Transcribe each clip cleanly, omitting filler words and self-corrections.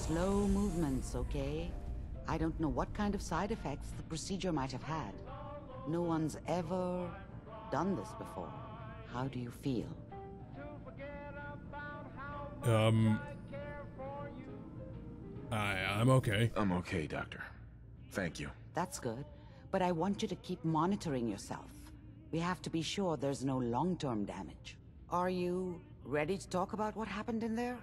Slow movements, okay? I don't know what kind of side effects the procedure might have had. No one's ever done this before. How do you feel? I'm okay. I'm okay, Doctor. Thank you. That's good, but I want you to keep monitoring yourself. We have to be sure there's no long-term damage. Are you ready to talk about what happened in there?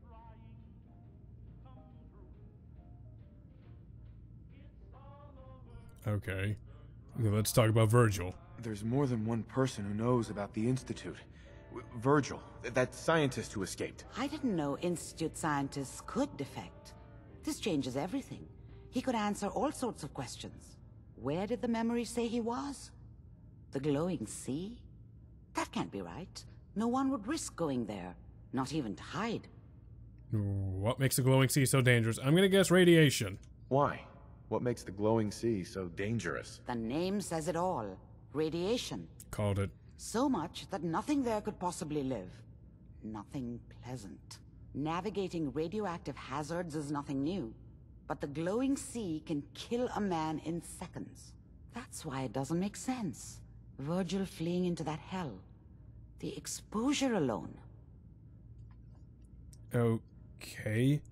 Okay. Let's talk about Virgil. There's more than one person who knows about the Institute. Virgil, that scientist who escaped. I didn't know Institute scientists could defect. This changes everything. He could answer all sorts of questions. Where did the memory say he was? The glowing sea? That can't be right. No one would risk going there, not even to hide. What makes the glowing sea so dangerous? I'm gonna guess radiation. Why? What makes the glowing sea so dangerous? The name says it all. Radiation. Called it. So much that nothing there could possibly live. Nothing pleasant. Navigating radioactive hazards is nothing new. But the glowing sea can kill a man in seconds. That's why it doesn't make sense. Virgil fleeing into that hell. The exposure alone. Okay.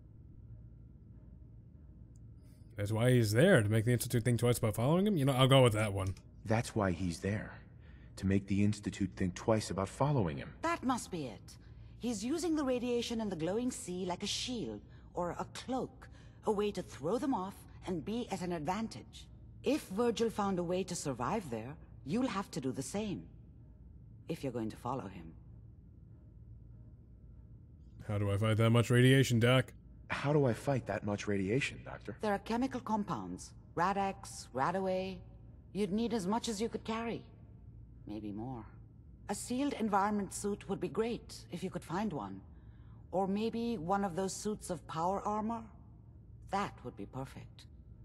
That's why he's there, to make the Institute think twice about following him? You know, I'll go with that one. That's why he's there. To make the Institute think twice about following him. That must be it. He's using the radiation in the glowing sea like a shield, or a cloak. A way to throw them off and be at an advantage. If Virgil found a way to survive there, you'll have to do the same. If you're going to follow him. How do I fight that much radiation, Doc? How do I fight that much radiation, Doctor? There are chemical compounds. Rad-X, Radaway. You'd need as much as you could carry. Maybe more. A sealed environment suit would be great, if you could find one. Or maybe one of those suits of power armor? That would be perfect.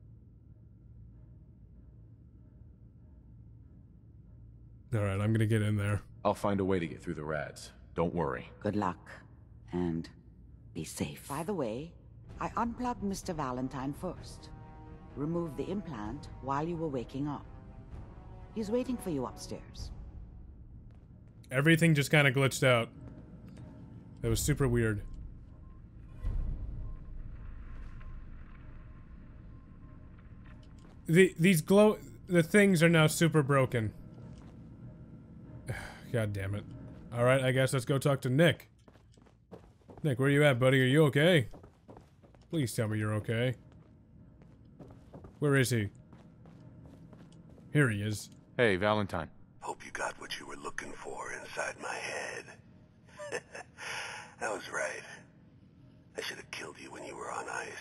Alright, I'm gonna get in there. I'll find a way to get through the rads. Don't worry. Good luck. And be safe. By the way, I unplugged Mr. Valentine first. Removed the implant while you were waking up. He's waiting for you upstairs. Everything just kind of glitched out. That was super weird. The things are now super broken. God damn it. Alright, I guess let's go talk to Nick. Nick, where you at, buddy? Are you okay? Please tell me you're okay. Where is he? Here he is. Hey, Valentine. Hope you got what you were looking for inside my head. I was right. I should have killed you when you were on ice.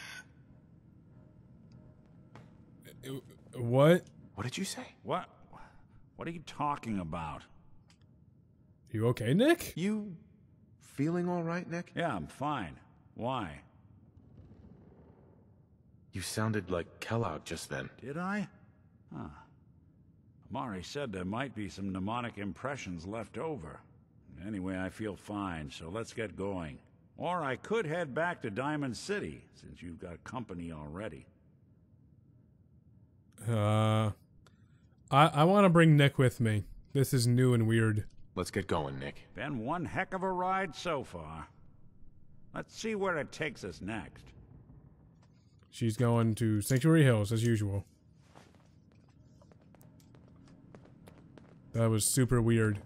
What? What did you say? What? What are you talking about? You okay, Nick? You feeling all right, Nick? Yeah, I'm fine. Why? You sounded like Kellogg just then. Did I? Huh. Amari said there might be some mnemonic impressions left over. Anyway, I feel fine, so let's get going. Or I could head back to Diamond City, since you've got company already. I want to bring Nick with me. This is new and weird. Let's get going, Nick. Been one heck of a ride so far. Let's see where it takes us next. She's going to Sanctuary Hills, as usual. That was super weird.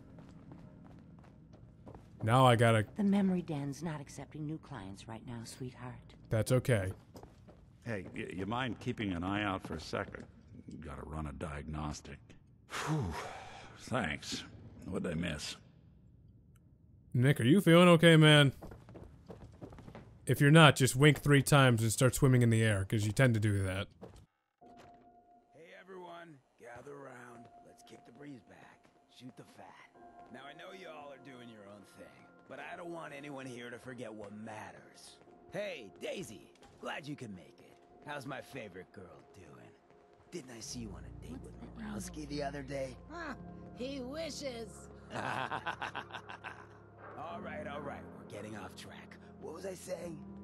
Now I gotta... The memory den's not accepting new clients right now, sweetheart. That's okay. Hey, you mind keeping an eye out for a second? Gotta run a diagnostic. Whew. Thanks. What'd I miss? Nick, are you feeling okay, man? If you're not, just wink 3 times and start swimming in the air, because you tend to do that. Hey everyone, gather around. Let's kick the breeze back. Shoot the fat. Now I know you all are doing your own thing, but I don't want anyone here to forget what matters. Hey, Daisy, glad you could make it. How's my favorite girl doing? Didn't I see you on a date with Morowski the other day? Huh, he wishes. All right, we're getting off track. What was I saying?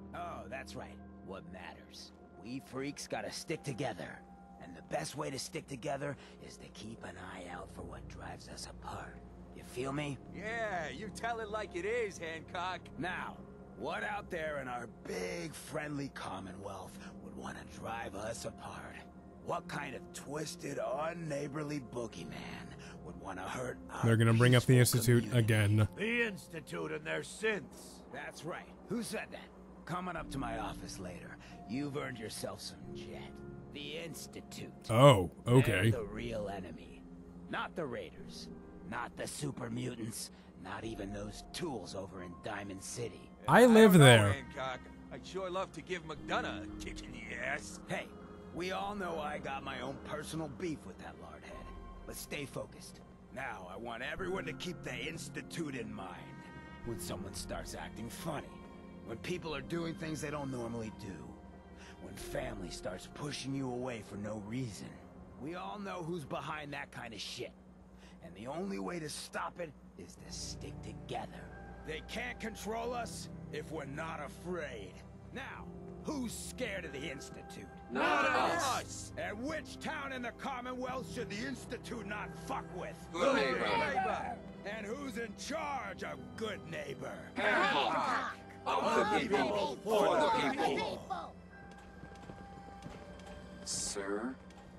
Oh, that's right. What matters. We freaks gotta stick together. And the best way to stick together is to keep an eye out for what drives us apart. You feel me? Yeah, you tell it like it is, Hancock. Now, what out there in our big, friendly Commonwealth would want to drive us apart? What kind of twisted, unneighborly boogeyman would want to hurt our They're gonna bring up the peaceful Institute community? again. The Institute and their synths. That's right. Who said that? Coming up to my office later. You've earned yourself some jet. The Institute. Oh, okay. They're the real enemy. Not the Raiders. Not the super mutants. Not even those tools over in Diamond City. I live don't know, there. Hancock. I'd sure love to give McDonough a kick in the ass. Hey, we all know I got my own personal beef with that lardhead. But stay focused. Now, I want everyone to keep the Institute in mind. When someone starts acting funny. When people are doing things they don't normally do. When family starts pushing you away for no reason. We all know who's behind that kind of shit. And the only way to stop it is to stick together. They can't control us if we're not afraid. Now, who's scared of the Institute? Not us. And which town in the Commonwealth should the Institute not fuck with? Good neighbor. And who's in charge of Good Neighbor? Of the people, for the people. Sir?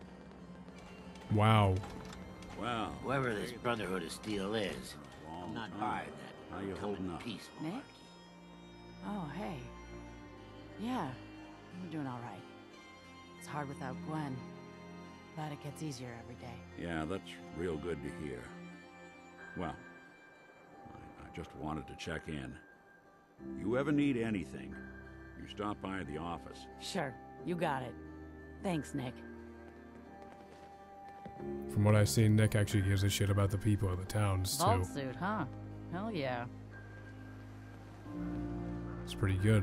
Wow. Well, Whoever this Brotherhood of Steel is, long I'm not time. buying that. How you Come holding in up? peace, Nick? Marky. Oh, hey. Yeah, I'm doing all right. It's hard without Gwen. Glad it gets easier every day. Yeah, that's real good to hear. Well, I just wanted to check in. You ever need anything, you stop by the office. Sure, you got it. Thanks, Nick. From what I've seen, Nick actually gives a shit about the people of the towns, Vault too. suit, huh? Hell yeah. It's pretty good.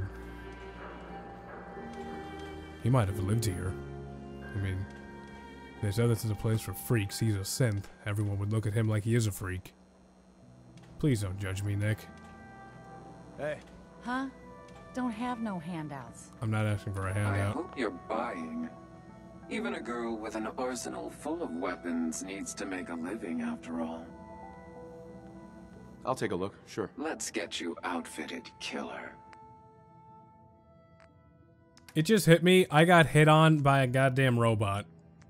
He might have lived here. I mean, they said this is a place for freaks. He's a synth. Everyone would look at him like he is a freak. Please don't judge me, Nick. Hey. Huh? Don't have no handouts. I'm not asking for a I handout. hope you're buying. Even a girl with an arsenal full of weapons needs to make a living after all. I'll take a look, sure. Let's get you outfitted, killer. It just hit me. I got hit on by a goddamn robot.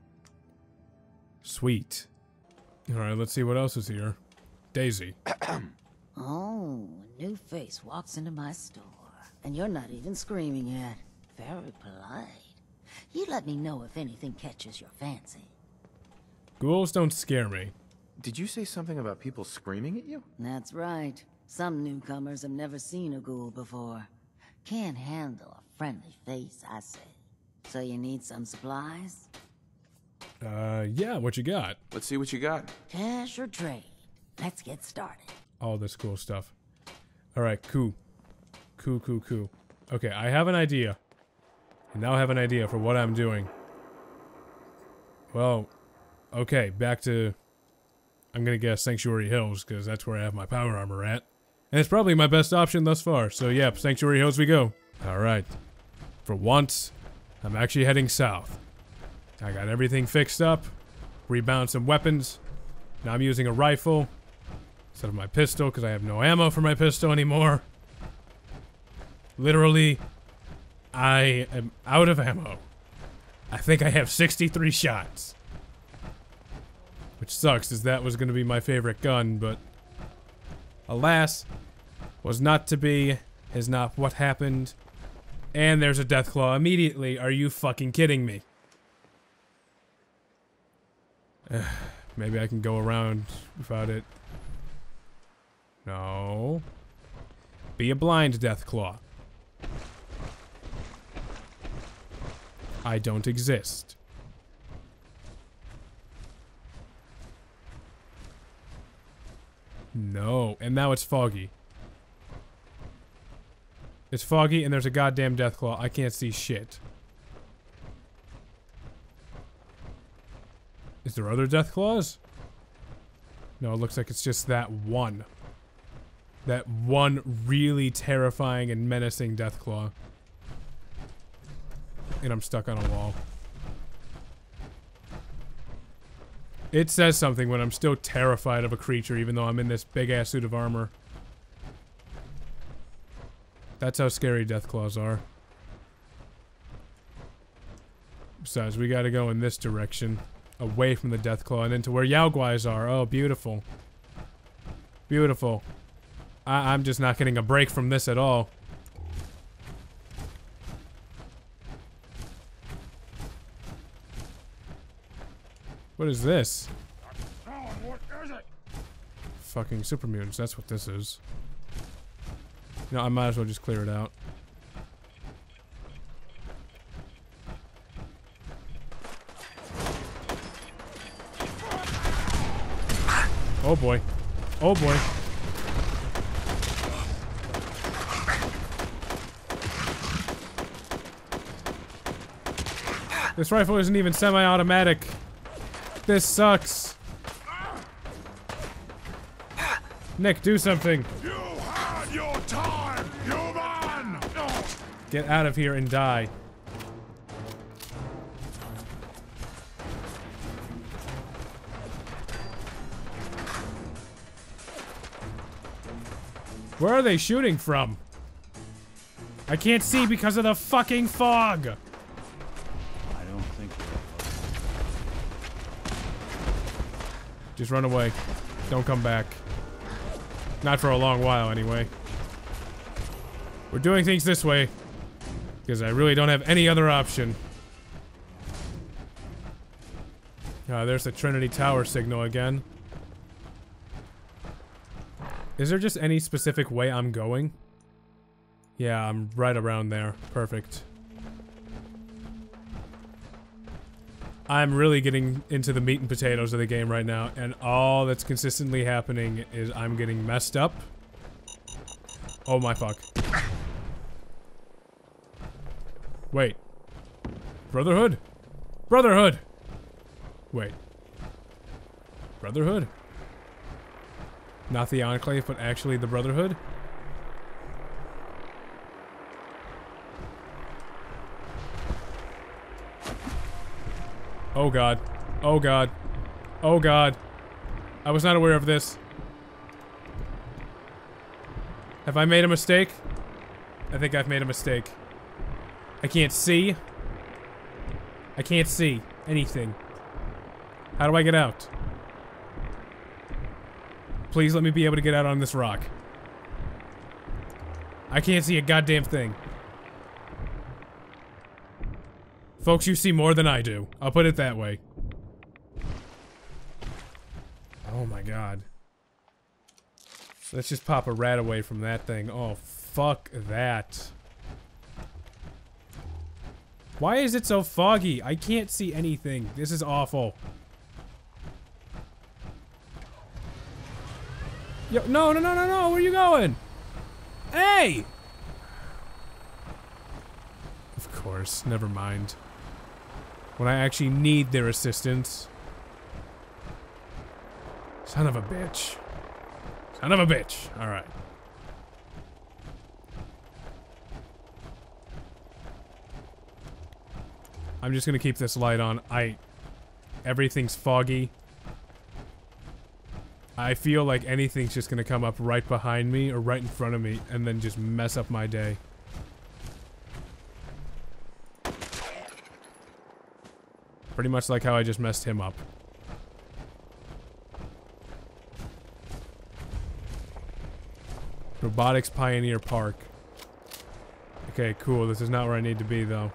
Sweet. Alright, let's see what else is here. Daisy. Oh, a new face walks into my store. And you're not even screaming yet. Very polite. You let me know if anything catches your fancy. Ghouls don't scare me. Did you say something about people screaming at you? That's right. Some newcomers have never seen a ghoul before. Can't handle a friendly face, I say. So you need some supplies? Yeah, what you got? Let's see what you got. Cash or trade? Let's get started. All this cool stuff. Alright, cool. Cool. Okay, I have an idea. I now have an idea for what I'm doing. Well, okay, back to... I'm gonna guess Sanctuary Hills, because that's where I have my power armor at. And it's probably my best option thus far, so yeah, Sanctuary Hills we go. Alright. For once, I'm actually heading south. I got everything fixed up. Rebound some weapons. Now I'm using a rifle instead of my pistol, because I have no ammo for my pistol anymore. Literally, I am out of ammo. I think I have 63 shots. Which sucks, as that was going to be my favorite gun, but... alas, was not to be, is not what happened. And there's a Deathclaw immediately. Are you fucking kidding me? Maybe I can go around without it. No. Be a blind Deathclaw. I don't exist. No. And now it's foggy. It's foggy and there's a goddamn Deathclaw. I can't see shit. Is there other Deathclaws? No, it looks like it's just that one. That one really terrifying and menacing Deathclaw. and I'm stuck on a wall. It says something when I'm still terrified of a creature, even though I'm in this big-ass suit of armor. That's how scary Deathclaws are. Besides, we gotta go in this direction. Away from the Deathclaw and into where Yao Guais are. Oh, beautiful. Beautiful. I'm just not getting a break from this at all. What is this? What is it? Fucking super mutants, that's what this is. You know, I might as well just clear it out. Oh boy. Oh boy. This rifle isn't even semi-automatic. This sucks. Nick, do something. You had your time, human! Get out of here and die. Where are they shooting from? I can't see because of the fucking fog. I don't think Just run away. Don't come back. Not for a long while, anyway. We're doing things this way because I really don't have any other option. There's the Trinity Tower signal again. Is there just any specific way I'm going? Yeah, I'm right around there. Perfect. I'm really getting into the meat and potatoes of the game right now, and all that's consistently happening is I'm getting messed up. Oh my fuck. Wait. Brotherhood? Brotherhood! Wait. Brotherhood? Not the Enclave, but actually the Brotherhood? Oh god. Oh god. Oh god. I was not aware of this. Have I made a mistake? I think I've made a mistake. I can't see. I can't see anything. How do I get out? Please let me be able to get out on this rock. I can't see a goddamn thing. Folks, you see more than I do. I'll put it that way. Oh my god. Let's just pop a rat away from that thing. Oh, fuck that. Why is it so foggy? I can't see anything. This is awful. Yo, no, no, no, no, no, where are you going? Hey! Of course, never mind. When I actually need their assistance. Son of a bitch. Son of a bitch. Alright. I'm just gonna keep this light on. Everything's foggy. I feel like anything's just gonna come up right behind me or right in front of me and then just mess up my day. Pretty much like how I just messed him up. Robotics Pioneer Park. Okay, cool. This is not where I need to be, though.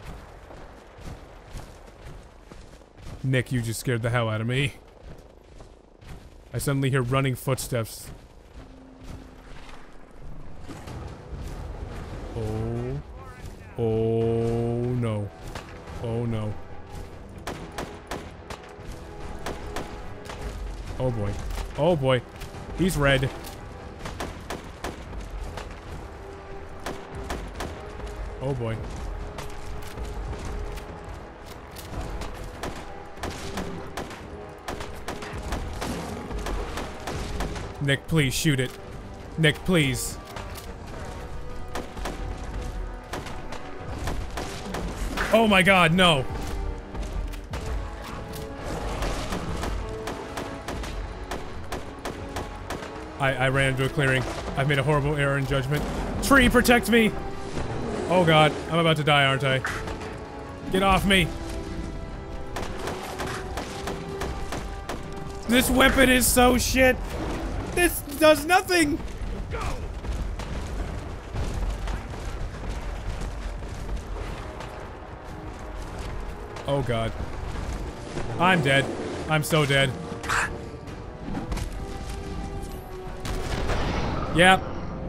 Nick, you just scared the hell out of me. I suddenly hear running footsteps. Oh. Oh no. Oh no. Oh boy. Oh boy. He's red. Oh boy. Nick, please shoot it. Nick, please. Oh my god, no. I ran into a clearing. I've made a horrible error in judgment. Tree, protect me! Oh god, I'm about to die, aren't I? Get off me! This weapon is so shit! This does nothing! Oh god. I'm dead. I'm so dead. Yep.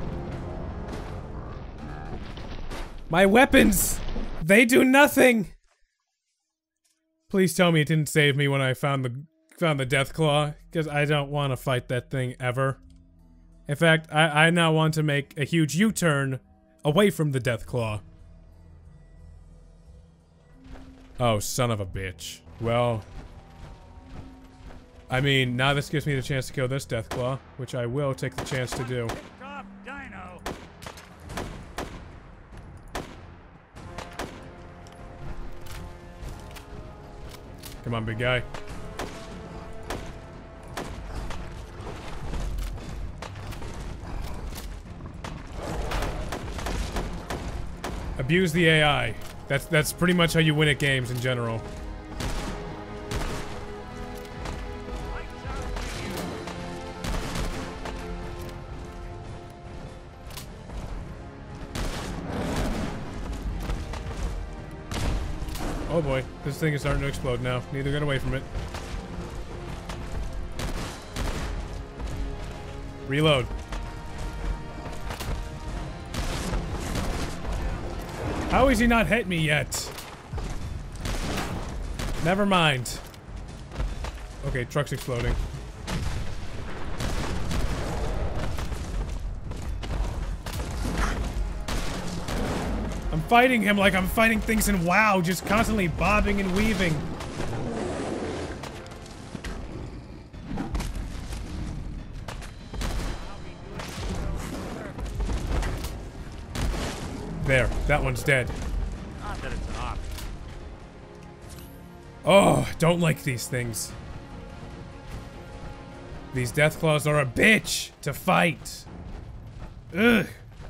My weapons! They do nothing! Please tell me it didn't save me when I found the death claw, because I don't want to fight that thing ever. In fact, I now want to make a huge U-turn away from the death claw. Oh, son of a bitch. Well, I mean, now this gives me the chance to kill this death claw, which I will take the chance to do. Come on, big guy. Abuse the AI. That's pretty much how you win at games in general. Oh boy, this thing is starting to explode now. Need to get away from it. Reload. How has he not hit me yet? Never mind. Okay, truck's exploding. I'm fighting him like I'm fighting things in WoW, just constantly bobbing and weaving. There, that one's dead. Not that it's an option. Oh, don't like these things. These Deathclaws are a bitch to fight. Ugh.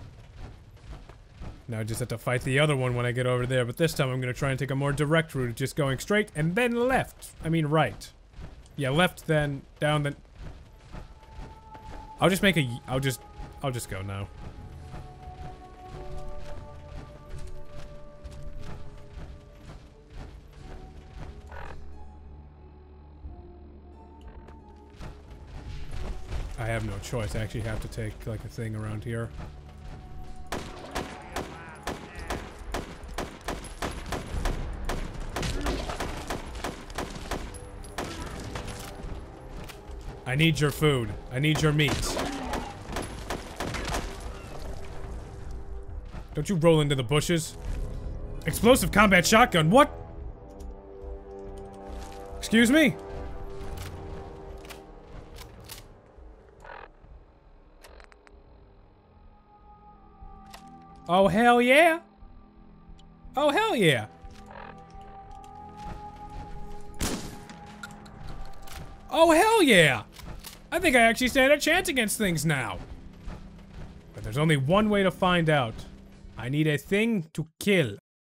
Now I just have to fight the other one when I get over there, but this time I'm gonna try and take a more direct route, just going straight and then left. I mean right. Yeah, left, then down, then... I'll just make a... I'll just go now. I have no choice. I actually have to take, like, a thing around here. I need your food. I need your meat. Don't you roll into the bushes. Explosive combat shotgun, what? Excuse me? Oh, hell yeah. Oh, hell yeah. Oh, hell yeah. I think I actually stand a chance against things now. But there's only one way to find out. I need a thing to kill.